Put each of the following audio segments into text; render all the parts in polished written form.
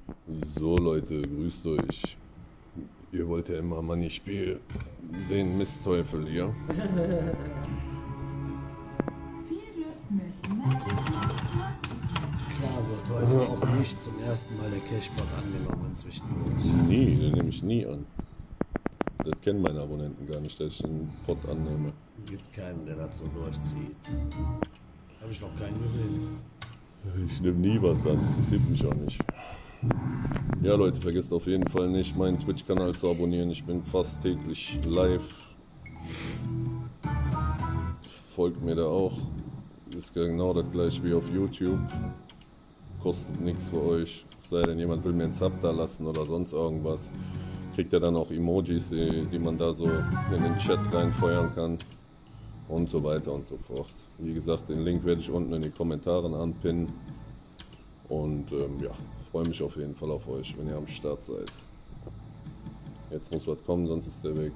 So Leute, grüßt euch. Ihr wollt ja immer Money spielen. Den Mistteufel hier. Klar wird heute auch nicht zum ersten Mal der Cashbot angenommen zwischendurch. Nie, den nehme ich nie an. Das kennen meine Abonnenten gar nicht, dass ich den Pot annehme. Gibt keinen, der das so durchzieht. Habe ich noch keinen gesehen. Ich nehme nie was an, interessiert mich auch nicht. Ja Leute, vergesst auf jeden Fall nicht, meinen Twitch-Kanal zu abonnieren. Ich bin fast täglich live. Folgt mir da auch. Ist genau das gleiche wie auf YouTube. Kostet nichts für euch. Sei denn jemand will mir einen Sub da lassen oder sonst irgendwas. Kriegt ihr dann auch Emojis, die man da so in den Chat reinfeuern kann. Und so weiter und so fort. Wie gesagt, den Link werde ich unten in den Kommentaren anpinnen. Und ja, freue mich auf jeden Fall auf euch, wenn ihr am Start seid. Jetzt muss was kommen, sonst ist der weg.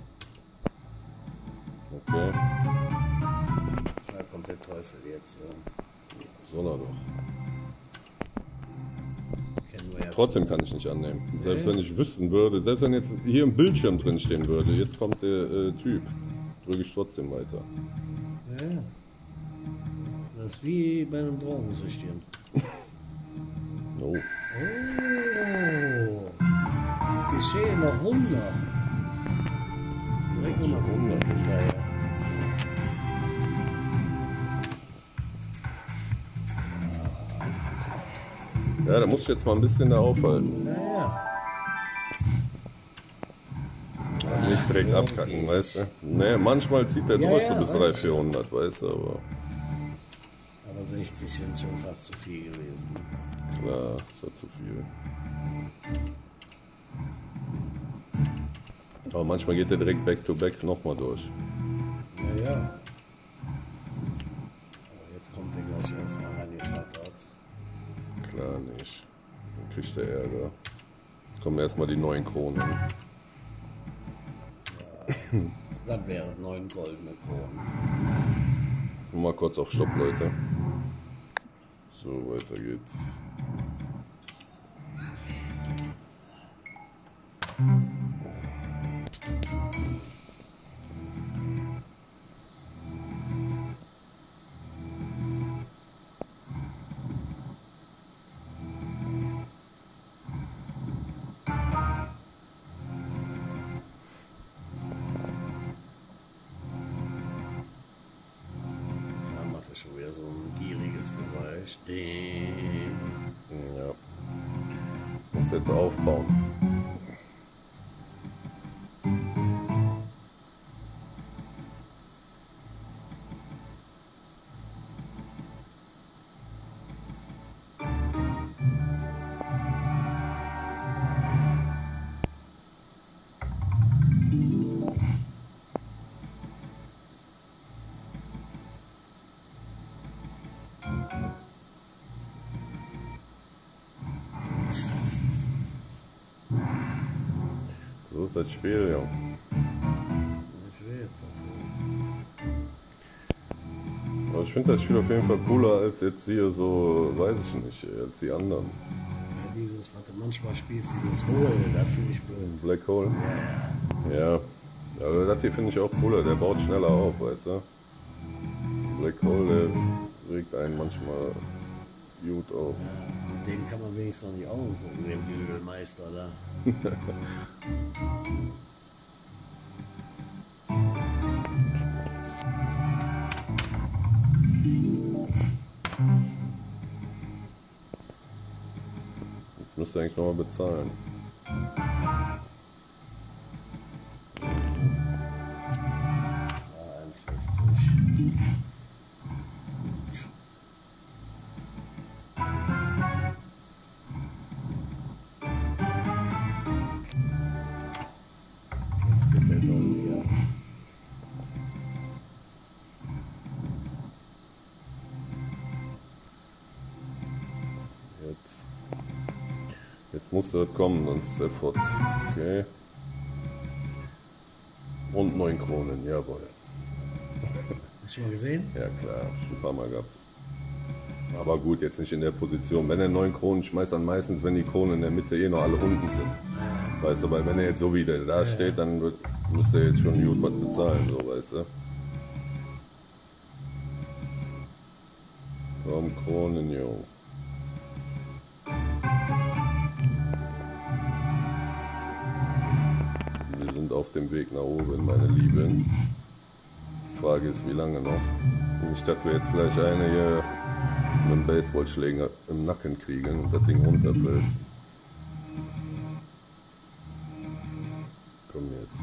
Okay. Da kommt der Teufel jetzt. Soll er doch. Kennen wir ja. Trotzdem kann ich nicht annehmen. Selbst wenn ich wüssten würde, selbst wenn jetzt hier im Bildschirm drin stehen würde, jetzt kommt der Typ, drücke ich trotzdem weiter. Ja. Das ist wie bei einem Drogensüchtigen. Oh. Oh. Es geschehen noch Wunder. Direkt nochmal so Wunder hinterher. Ja, da muss ich jetzt mal ein bisschen da aufhalten. Naja. Nicht direkt abkacken, weißt du? Ne, manchmal zieht der durch so bis 300, 400, weißt du, aber 60 sind schon fast zu viel gewesen. klar, ist ja zu viel. Aber manchmal geht der direkt back to back nochmal durch. Naja. Aber jetzt kommt der gleich erstmal reingeflattert. Klar nicht. Dann kriegt der Ärger. Jetzt kommen erstmal die 9 Kronen. Ja, das wären 9 goldene Kronen. Mal kurz auf Stopp, Leute. So, weiter geht's. Schon wieder so ein gieriges Geräusch. Ja. Muss jetzt aufbauen. So ist das Spiel, ja. Ich will doch. Aber ich finde das Spiel auf jeden Fall cooler als jetzt hier so, weiß ich nicht, als die anderen. Ja, dieses, was du manchmal spielst, dieses Hole, das finde ich blöd. Black Hole? Ja. Aber das hier finde ich auch cooler, der baut schneller auf, weißt du? Black Hole, der regt einen manchmal gut auf. Ja, mit dem kann man wenigstens noch in die Augen gucken, dem Bügelmeister da. Jetzt müsst ihr eigentlich nochmal bezahlen. Ja, 1,50. Jetzt geht der Dolly, ja. Jetzt muss das kommen, sonst ist der fort. Okay. Und 9 Kronen, jawohl. Hast du schon mal gesehen? Ja klar, hab ich ein paar Mal gehabt. Aber gut, jetzt nicht in der Position. Wenn er 9 Kronen schmeißt, dann meistens, wenn die Kronen in der Mitte eh noch alle unten sind. Weißt du, weil wenn er jetzt so wie der da steht, dann müsste er jetzt schon gut was bezahlen, so, weißt du. Komm, Kronen, Junge. Wir sind auf dem Weg nach oben, meine Lieben. Die Frage ist, wie lange noch? Nicht, dass wir jetzt gleich eine hier mit einem Baseballschläger im Nacken kriegen und das Ding runterfällt. Komm jetzt.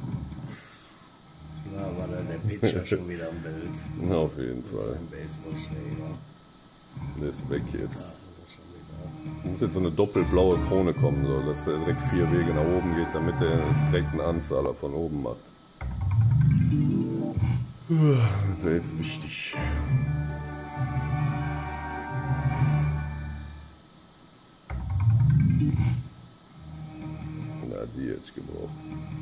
Klar war da der Pitcher schon wieder am Bild. Auf jeden Mit Fall. seinem Baseballschläger. Der ist weg jetzt. Da ist er schon wieder. Muss jetzt so eine doppelblaue Krone kommen, so, dass er direkt 4 Wege nach oben geht, damit er direkt einen Anzahler von oben macht. Das wäre jetzt wichtig. Na, die hätte ich gebraucht.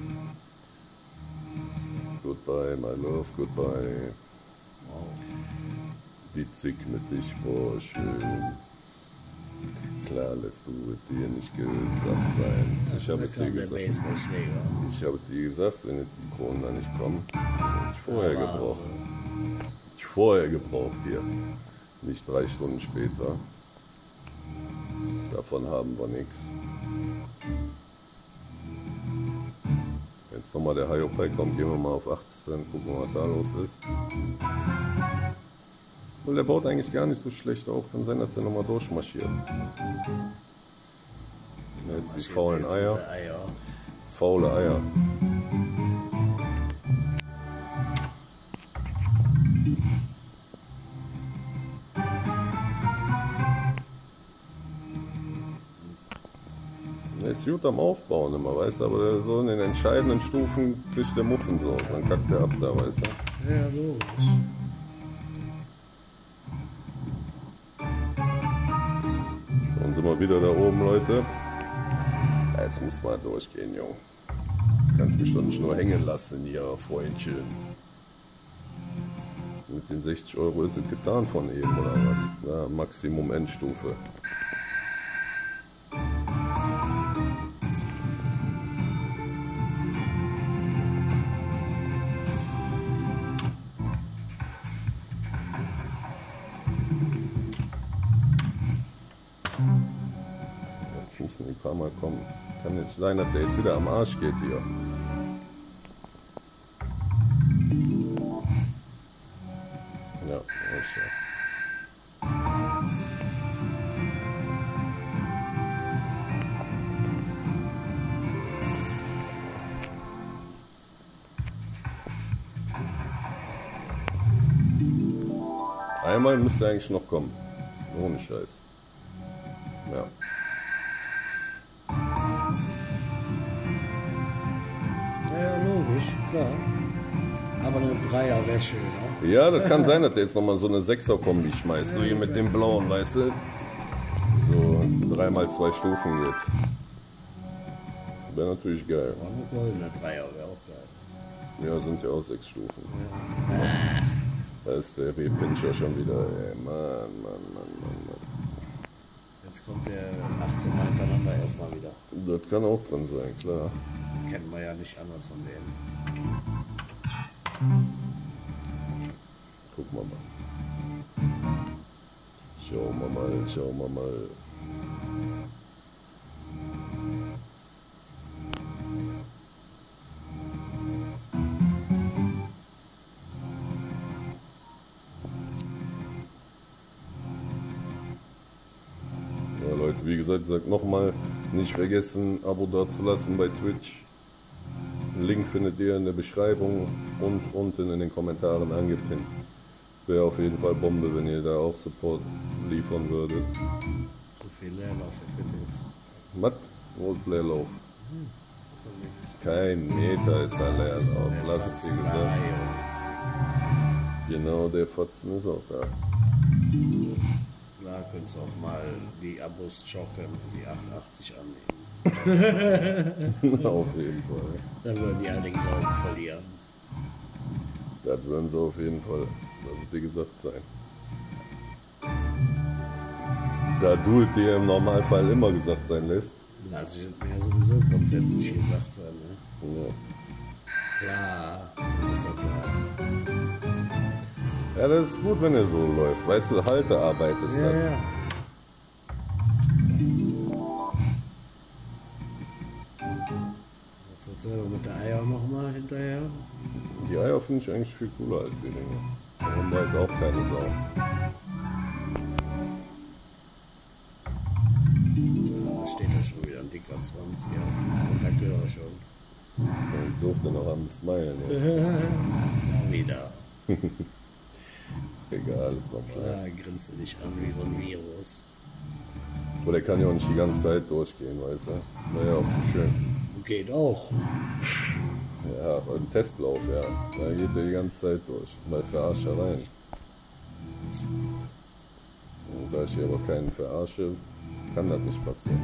Goodbye, my love, goodbye. Wow. Die Zick mit dich, boah, schön. Klar lässt du es dir nicht gesagt sein. Ich habe Da es dir kam der gesagt. Baseballschläger. Ich habe dir gesagt, wenn jetzt die Kronen da nicht kommen, hätte ich vorher Ja, gebraucht. Wahnsinn. Hätte ich vorher gebraucht hier. Nicht 3 Stunden später. Davon haben wir nichts. Wenn jetzt nochmal der Hiopai kommt, gehen wir mal auf 18, gucken, was da los ist. Und der baut eigentlich gar nicht so schlecht auf. Kann sein, dass der nochmal durchmarschiert. Jetzt die faulen Jetzt mit Eier. der Eier. Faule Eier. Er ist gut am Aufbauen immer, weißt du, aber so in den entscheidenden Stufen kriegt der Muffen so. Dann kackt der ab da, weißt du. Ja, logisch. Schon sind wir wieder da oben, Leute. Ja, jetzt muss mal durchgehen, Junge. Kannst mich doch nicht nur hängen lassen hier, Freundchen. Mit den 60 € ist es getan von eben, oder was? Ja, Maximum Endstufe. Jetzt müssen die ein paar Mal kommen. Kann jetzt sein, dass der jetzt wieder am Arsch geht hier. Ja, ist ja. Einmal müsste eigentlich noch kommen. Ohne Scheiß. Ja. Ja, logisch, klar. Aber eine Dreier wäre schöner. Ja, das kann sein, dass der jetzt nochmal so eine 6er-Kombi schmeißt. So hier mit dem blauen, weißt du? So 3x2 Stufen geht. Wäre natürlich geil. Aber eine goldene Dreier wäre auch geil. Ja, sind ja auch 6 Stufen. Da ist der B-Pincher schon wieder. Ey, Mann. Jetzt kommt der 18 Mal hintereinander erstmal wieder. Das kann auch drin sein, klar. Kennen wir ja nicht anders von denen. Gucken wir mal. Schauen wir mal. Ja, Leute, wie gesagt, ich sag nochmal, nicht vergessen, Abo dazulassen bei Twitch. Den Link findet ihr in der Beschreibung und unten in den Kommentaren angepinnt. Wäre auf jeden Fall Bombe, wenn ihr da auch Support liefern würdet. So viel Leerlauf, ich finde jetzt. Matt, wo ist Leerlauf? Doch nix. Kein Meter ist da Leerlauf. Lass es dir gesagt. Genau, der Fotzen ist auch da. Klar, könntest du auch mal die Abos joggen und die 88 annehmen. Auf jeden Fall. Dann würden die all den Glauben verlieren. Das würden sie auf jeden Fall, lass es dir gesagt sein. Da du dir im Normalfall immer gesagt sein lässt. Lass ich mir ja sowieso grundsätzlich gesagt sein, ne? Ja. Klar, so muss das sein. Ja, das ist gut, wenn er so läuft. Weißt du, Haltearbeit ist Ja, das. ja. Jetzt selber mit der Eier nochmal hinterher. Die Eier finde ich eigentlich viel cooler als die Ringe. Warum weiß auch keine Sau. Da steht ja schon wieder ein dicker 20er. Und da gehöre ich schon. Ich durfte noch am Smilen jetzt. Da wieder. Egal, ist normal. Klar, grinst du dich an wie so ein Virus. Aber der kann ja auch nicht die ganze Zeit durchgehen, weißt du? Wäre ja auch zu schön. Geht auch. Ja, beim Testlauf, ja. Da geht er die ganze Zeit durch. Bei Verarschereien. Und da ich hier aber keinen verarsche, kann das nicht passieren.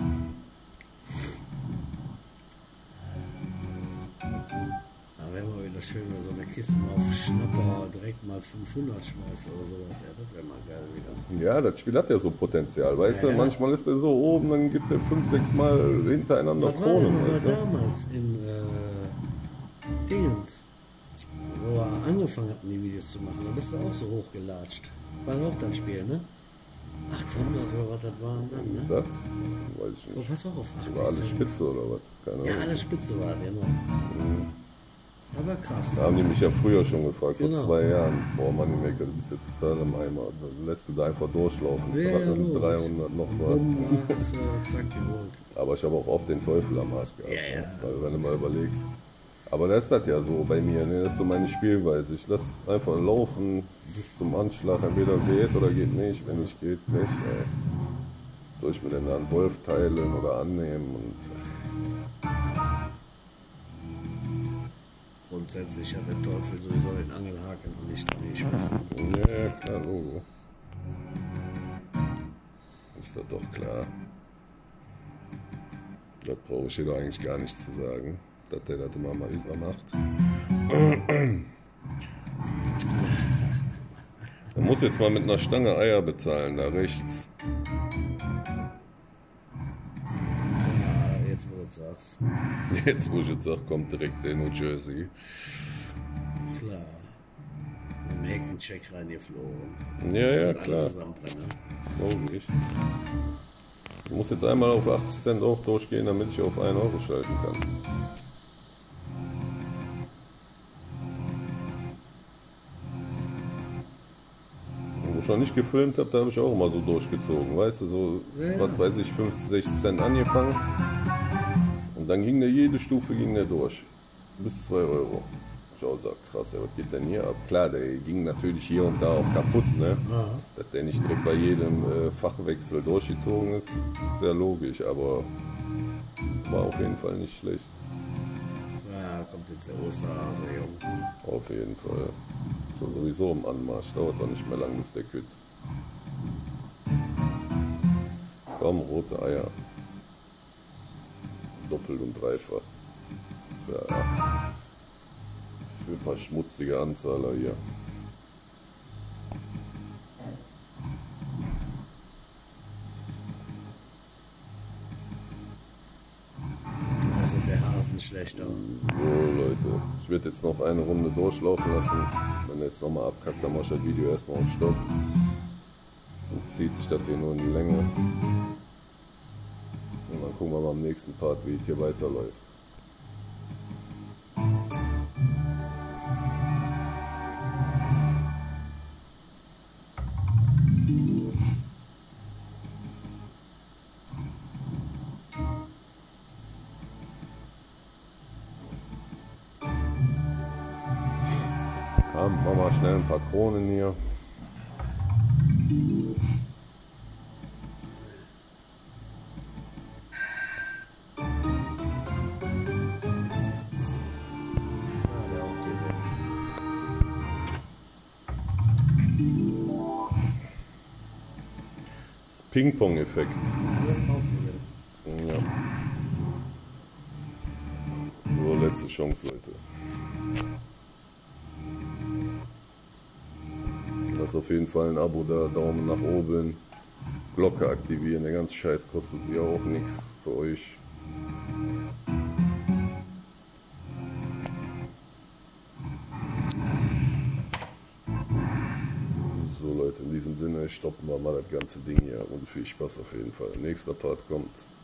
Da wäre mal wieder schön, wenn so eine Kiste mal auf Schnapper direkt mal 500 schmeißt oder so. Ja, das wäre mal geil wieder. Ja, das Spiel hat ja so Potenzial, weißt Ja, du? ja. Manchmal ist er so oben, dann gibt er 5, 6 Mal hintereinander Was war denn Kronen, aber weißt du? damals in Dingens, wo wir angefangen hatten, die Videos zu machen? Da bist du auch so hochgelatscht. War doch das Spiel, ne? 800 oder was das waren dann, ne? Das weiß ich So, nicht. pass auch auf 80 War alles Cent. Spitze oder was? Keine Ja, Ahnung. alles Spitze war der, ne? Aber krass. Da haben die mich ja früher schon gefragt, Genau. vor 2 Jahren. Boah, Moneymaker, du bist ja total im Eimer. Dann lässt du da einfach durchlaufen. Ja, ja, Mit logisch. 300 noch Bumm, was. hast zack, geholt. Aber ich habe auch oft den Teufel am Arsch gehabt. Ja, ja. Ne? Also, wenn du mal überlegst. Aber das ist das ja so bei mir, ne? Das ist so meine Spielweise. Ich lasse einfach laufen bis zum Anschlag. Entweder geht oder geht nicht. Wenn nicht geht, nicht. Ey. Soll ich mir denn da einen Wolf teilen oder annehmen? Und Grundsätzlich hat der Teufel sowieso den Angelhaken und nicht an die Schwestern. ja, klar, Logo. Ist das doch klar. Das brauche ich dir doch eigentlich gar nicht zu sagen, dass der das immer mal übermacht. Man muss jetzt mal mit einer Stange Eier bezahlen, da rechts. Ja, jetzt wo du das sagst. Jetzt, wo ich jetzt sage, kommt direkt der New Jersey. Klar. Mit dem Heckencheck reingeflogen. Ja, ja, Und alles klar. zusammenbrennen. Logisch. Ich muss jetzt einmal auf 80 Cent auch durchgehen, damit ich auf 1 Euro schalten kann. Und wo ich noch nicht gefilmt habe, da habe ich auch immer so durchgezogen. Weißt du, so, Ja. was weiß ich, 50, 60 Cent angefangen. Und dann ging der jede Stufe ging der durch. Bis 2 Euro. Ich auch sag, krass, ey, was geht denn hier ab? Klar, der ging natürlich hier und da auch kaputt, ne? Ja. Dass der nicht direkt bei jedem Fachwechsel durchgezogen ist, ist ja logisch, aber war auf jeden Fall nicht schlecht. Ja, kommt jetzt der Osterhase, Junge. Auf jeden Fall. So sowieso im Anmarsch, dauert doch nicht mehr lang, bis der kütt. Komm, rote Eier. Doppelt und dreifach. Für ein paar schmutzige Anzahler hier. Da sind der Hasen schlechter. So Leute, ich werde jetzt noch eine Runde durchlaufen lassen. Wenn er jetzt nochmal abkackt, dann mach ich das Video erstmal auf Stopp. Dann zieht sich das hier nur in die Länge. Und dann gucken wir mal am nächsten Part, wie es hier weiterläuft. Ja, machen wir mal schnell ein paar Kronen hier. Ja, der haut den weg. Das Ping-Pong-Effekt. Der haut den weg. Ja. So, letzte Chance, Leute. Lasst auf jeden Fall ein Abo da, Daumen nach oben. Glocke aktivieren. Der ganze Scheiß kostet ja auch nichts für euch. So Leute, in diesem Sinne stoppen wir mal das ganze Ding hier und viel Spaß auf jeden Fall. Nächster Part kommt.